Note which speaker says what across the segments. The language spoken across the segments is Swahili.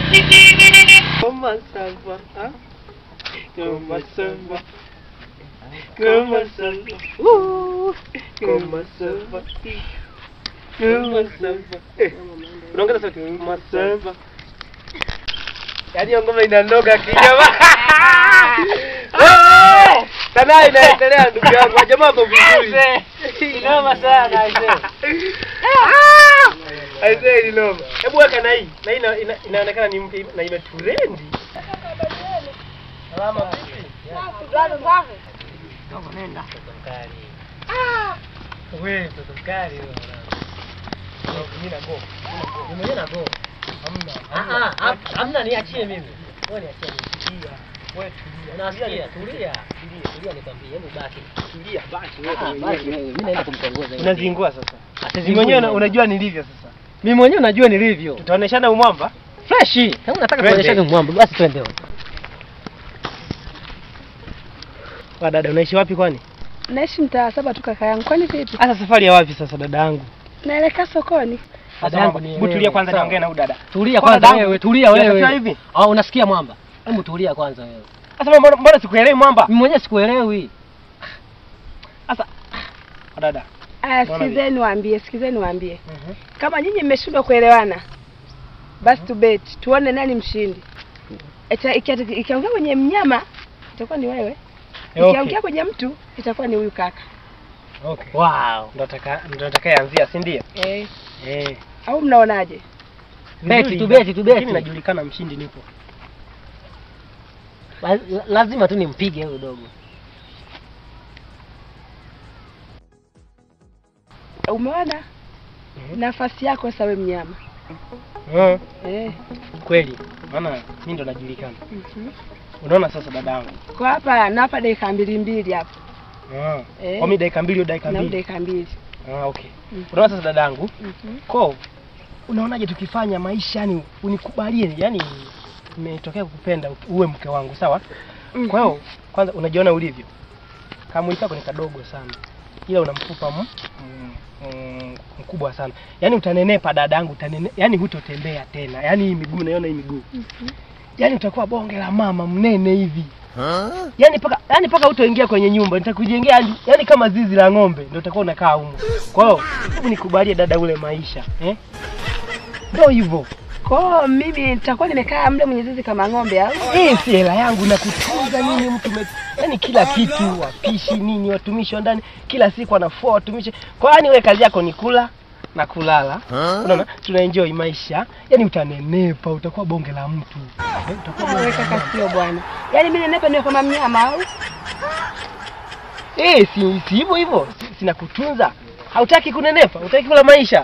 Speaker 1: Kama samba, ha? Kama samba. Kama samba. Kama samba. Kama samba. Unaongeza sauti kama samba. Yaani ngoma inanoga kinyama. Sanaa inaendelea ndugu yangu. Jamaa hapo vizuri.
Speaker 2: Inoma sana aisee.
Speaker 1: Aisee ni noma. Hebu weka na hii. Na hii inaonekana ni mpya na imetrendi. Salama vipi?
Speaker 2: Safi. Kama nenda.
Speaker 1: Wewe mtoto mkali wewe. Mimi na go. Mimi na go. Hamna.
Speaker 2: Hamna niachie mimi. Wewe niachie mimi.
Speaker 1: Wewe tulia.
Speaker 2: Unasikia? Tulia nikwambie, hebu baki.
Speaker 1: Tulia basi wewe.
Speaker 2: Mimi naenda kumtongoza.
Speaker 1: Unazingua sasa. Mimi mwenyewe unajua nilivyo sasa.
Speaker 2: Mimi mwenyewe najua nilivyo.
Speaker 1: Tutaoneshana umwamba?
Speaker 2: Fresh. Kama unataka kuonyeshana umwamba basi twende.
Speaker 1: Wa dada unaishi wapi kwani?
Speaker 3: Naishi mtaa 7 tu kaka yangu. Kwani vipi?
Speaker 1: Sasa safari ya wapi sasa dada yangu?
Speaker 3: Naelekea sokoni.
Speaker 1: Dada yangu, hebu tulia kwanza niongee na huyu dada.
Speaker 2: Tulia kwanza wewe, tulia wewe.
Speaker 1: Hivi?
Speaker 2: Unasikia mwamba? Hebu tulia kwanza wewe.
Speaker 1: Sasa mbona sikuelewi mwamba?
Speaker 2: Mimi mwenyewe sikuelewi.
Speaker 1: Sasa dada.
Speaker 3: Sikizeni waambie. Kama nyinyi mmeshindwa kuelewana, basi tubeti, tuone nani mshindi. Ikiongea kwenye mnyama itakuwa ni wewe. Ikiongea kwenye mtu itakuwa ni huyu kaka.
Speaker 1: Okay. Wow, ndo natakaanzia, si ndio? Au mnaonaje?
Speaker 2: Beti.
Speaker 1: Mimi najulikana mshindi nipo.
Speaker 2: Lazima tu nimpige huyo dogo.
Speaker 3: Umeona? Nafasi yako sasa wewe mnyama.
Speaker 1: Kweli. Maana mimi ndo najulikana. Unaona sasa dadangu.
Speaker 3: Kwa hapa na hapa dakika 2 hapa.
Speaker 1: Kwa mimi dakika 2 au dakika 2?
Speaker 3: Na dakika 2.
Speaker 1: Okay. Unaona sasa dadangu? Kwa unaonaje tukifanya maisha yani unikubalie yani nimetokea kukupenda uwe mke wangu, sawa? Kwa hiyo kwanza unajiona ulivyo. Kama mwili wako ni kadogo sana. Ila una mfupa mkubwa sana. Yaani utanenepa dadangu, yaani hutotembea tena. Yaani hii miguu naiona hii miguu. Yaani utakuwa bonge la mama mnene hivi. Yaani paka hutoingia kwenye nyumba, nitakujengea yaani kama zizi la ng'ombe ndio utakuwa unakaa huko. Kwa hiyo hebu nikubalie dada ule maisha, ndio hivyo.
Speaker 3: Kwa mimi nitakuwa nimekaa mle mwenye zizi kama ng'ombe au?
Speaker 1: Si hela yangu na kutunza nini mtu yaani kila kitu, wapishi nini, watumishi wa ndani, kila siku anafua watumishi. Kwa yani wewe kazi yako ni kula na kulala. Unaona? Tunaenjoy maisha. Yaani utanenepa, utakuwa bonge la mtu.
Speaker 3: Utakuwa wewe kaka sio bwana. Yaani mimi nenepa ni kama mnyama au?
Speaker 1: Si hivyo. Sina kutunza. Hautaki kunenepa, hutaki kula maisha.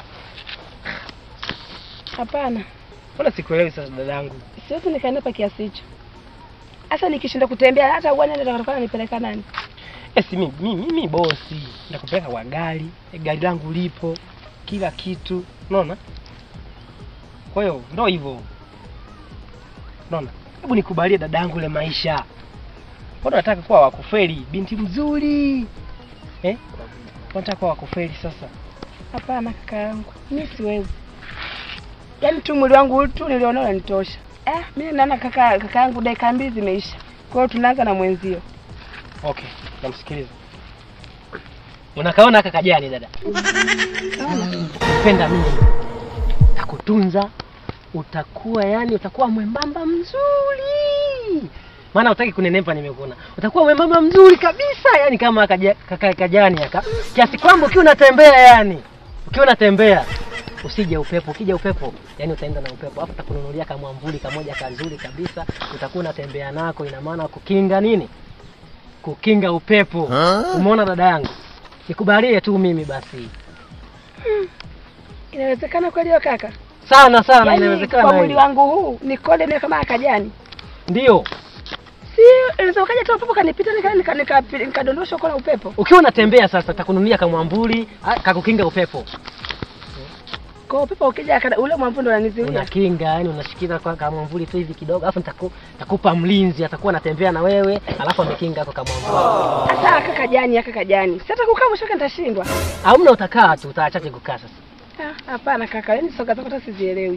Speaker 3: Hapana.
Speaker 1: Mbona sikuelewi sasa dadangu?
Speaker 3: Siwezi nikanepa kiasi hicho. Sasa nikishinda kutembea hata bwana atakayofanya nipeleka nani?
Speaker 1: Mimi bosi. Nitakupeleka kwa gari. Gari langu lipo. Kila kitu. Unaona? Kwa hiyo ndio hivyo. Unaona? Hebu nikubalie dadangu ile maisha. Mbona unataka kuwa wakufeli? Binti mzuri. Unataka kuwa wakufeli sasa?
Speaker 3: Hapana kaka yangu. Mimi siwezi. Yaani tu mwili wangu tu niliona unanitosha. Mimi naona kaka yangu dakika 2 zimeisha. Kwa hiyo tunaanza na mwenzio.
Speaker 1: Okay, namsikiliza.
Speaker 2: Unakaona kaka jani dada? Napenda mimi. Nakutunza. Utakuwa mwembamba mzuri. Maana hutaki kunenepa nimekuona. Utakuwa mwembamba mzuri kabisa yani kama kaka jani aka. Kiasi kwamba ukiwa unatembea usije upepo, ukija upepo yani utaenda na upepo. Hapo utakununulia kama mwamvuli kamoja kazuri kabisa, utakuwa unatembea nako, ina maana kukinga nini? Kukinga upepo. Umeona dada yangu? Nikubalie tu mimi basi.
Speaker 3: Inawezekana kweli hiyo kaka?
Speaker 2: Sana
Speaker 3: yani,
Speaker 2: inawezekana.
Speaker 3: Kwa mwili wangu huu nikole mimi kama akajani.
Speaker 2: Ndio.
Speaker 3: Unaweza ukaja tu upepo kanipita nikadondosha kwa upepo.
Speaker 2: Ukiwa unatembea sasa utakununulia kama mwamvuli kakukinga upepo.
Speaker 3: Kwa upepo ukija ule mwamvuli ndo unanizuia.
Speaker 2: Unakinga yani unashikilia kwa kama mwamvuli tu hivi kidogo, alafu nitakupa mlinzi atakuwa anatembea na wewe, alafu amekinga hapo kama mwamvuli.
Speaker 3: Sasa kaka jani. Sasa kukaa mshaka nitashindwa.
Speaker 2: Hamna utakaa tu, utaachaje kukaa sasa?
Speaker 3: Hapana kaka, yani soka zako hata sizielewi.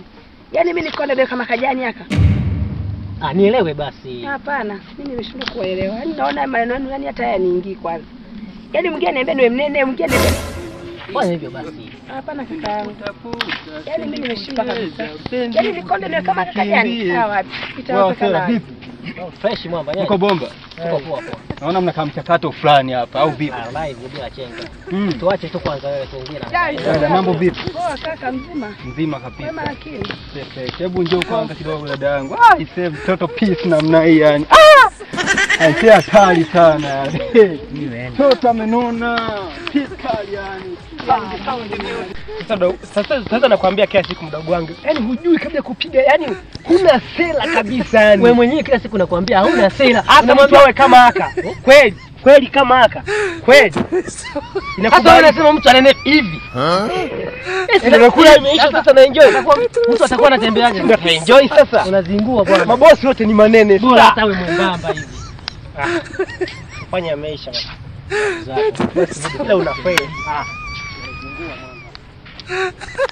Speaker 3: Yaani mimi niko ndani kama kajani haka.
Speaker 2: Nielewe basi.
Speaker 3: Hapana, mimi nimeshindwa kuelewa. Yaani naona maneno yenu yani hata hayaniingii kwanza. Yaani mwingine ananiambia niwe mnene, mwingine ananiambia
Speaker 2: fanya hivyo basi.
Speaker 3: hapana kaka yangu. Yaani mimi nimeshindwa kabisa. Yaani niko ndani kama kajani. Sawa. Itawezekana vipi?
Speaker 2: Fresh mwamba yani.
Speaker 4: Uko bomba.
Speaker 2: Uko poa.
Speaker 4: Naona mna kama mchakato fulani hapa au vipi?
Speaker 2: Live bila chenga. Tuache tu kwanza wewe tuongee
Speaker 4: na. Mambo vipi?
Speaker 3: Poa kaka mzima.
Speaker 4: Mzima kabisa.
Speaker 3: Wema lakini.
Speaker 4: Perfect. Hebu njoo kwanza kidogo dada yangu. Isave mtoto peace namna hii yani. Aisee hatari sana yani. Mtoto amenona. Peace kali yani.
Speaker 1: Sasa nakwambia kila siku mdogo wangu. Yaani hujui kabla kupiga, yaani huna sela kabisa yani.
Speaker 2: Wewe mwenyewe kila siku nakwambia hauna sela.
Speaker 1: Hata mtu awe kama haka. Kweli kama haka. Kweli.
Speaker 2: Hata wewe unasema mtu anene hivi.
Speaker 1: Inakula imeisha sasa na enjoy.
Speaker 2: Mtu atakuwa anatembeaje?
Speaker 1: Ndio enjoy sasa.
Speaker 2: Unazingua bwana.
Speaker 1: Mabosi wote ni manene
Speaker 2: bora hata wewe mwembamba hivi.
Speaker 1: Fanya maisha basi. Basi kila unafeli.